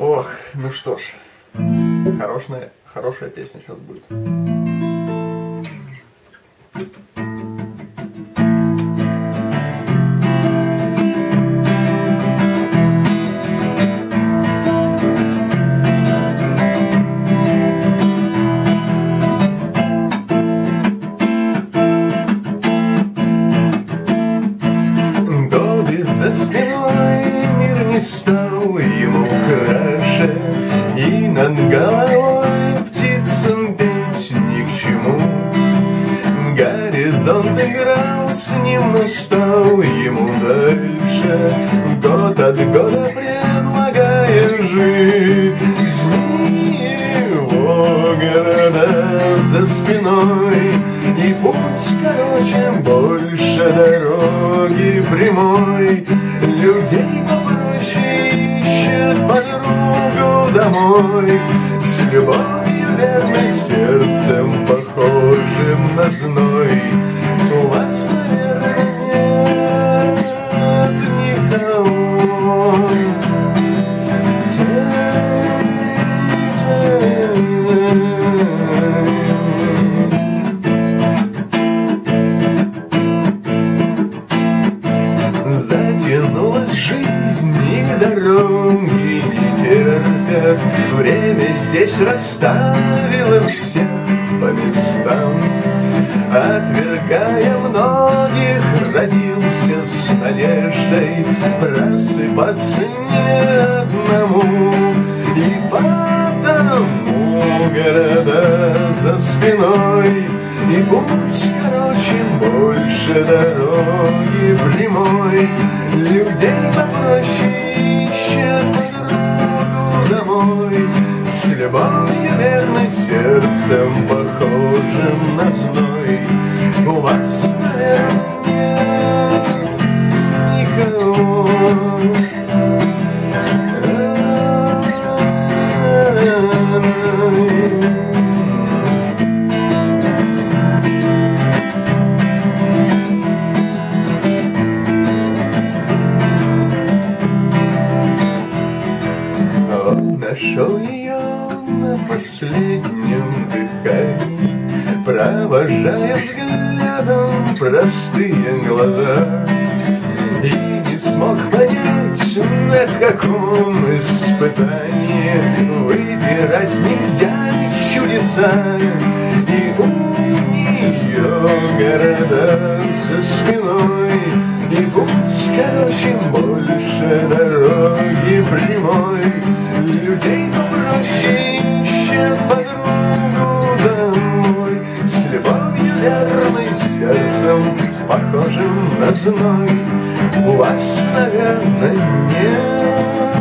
Ох, ну что ж, хорошая песня сейчас будет. Годы за спиной, мир не стал ему краше, и над головой птицам петь ни к чему. Горизонт играл с ним, но стал ему дальше, год от года предлагая жизнь. Его города за спиной, и путь короче, больше дороги прямой. Людей попроще ищет подругу домой, с любовью верной, сердцем похожим на зной. У вас, наверное, нет никого. Затянулась жизнь, и дороги не терпят. Время здесь расставило всех по местам. Отвергая многих, родился с надеждой просыпаться не одному. И потому города за спиной, и путь короче, больше дороги прямой. Людей попроще ищет подругу домой, с любовью верной, сердцем похожим на зной. У вас, наверное, нет никого. Он нашел ее на последнем дыхании, провожая взглядом простые глаза, и не смог понять, на каком испытании выбирать нельзя чудеса. И у нее города за спиной, и путь короче, больше дороги прямой. Людей попроще ищет подругу домой, с любовью верной, сердцем похожим на зной. У вас, наверное, нет